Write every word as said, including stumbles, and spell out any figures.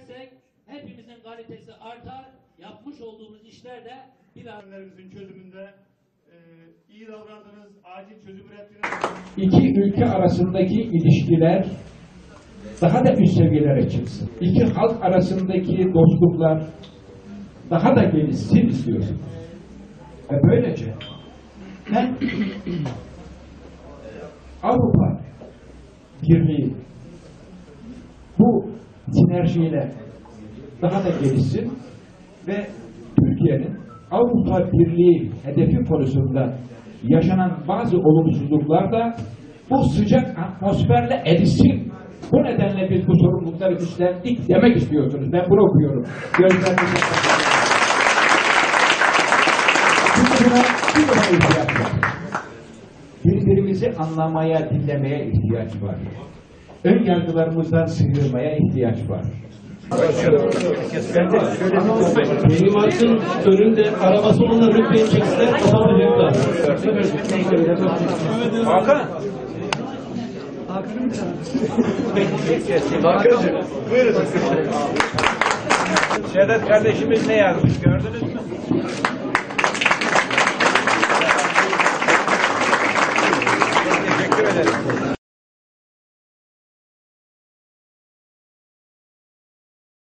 edersek hepimizin kalitesi artar, yapmış olduğumuz işler de biraz... Sorunlarımızın çözümünde e, iyi davrandınız, acil çözüm ürettiniz. İki ülke arasındaki ilişkiler daha da üst seviyelere çıksın. İki halk arasındaki dostluklar daha da gelişsin istiyorsunuz. Ve böylece hem Avrupa Birliği bu sinerjiyle daha da gelişsin ve Türkiye'nin Avrupa Birliği hedefi konusunda yaşanan bazı olumsuzluklar da bu sıcak atmosferle erişsin. Bu nedenle biz bu sorumlulukları üstlendik demek istiyorsunuz. Ben bunu okuyorum. Gözlerinize Çünkü buna bir daha ihtiyaç var. Birbirimizi anlamaya, dinlemeye ihtiyaç var. Ön yargılarımızdan sıyrılmaya ihtiyaç var. Benim hakkın önünde arabası onunla rütbeyi çeksinler, kapatacaklar. Hakan. Hakan'cığım, buyurun. Sedat kardeşimiz ne yazmış, gördünüz mü?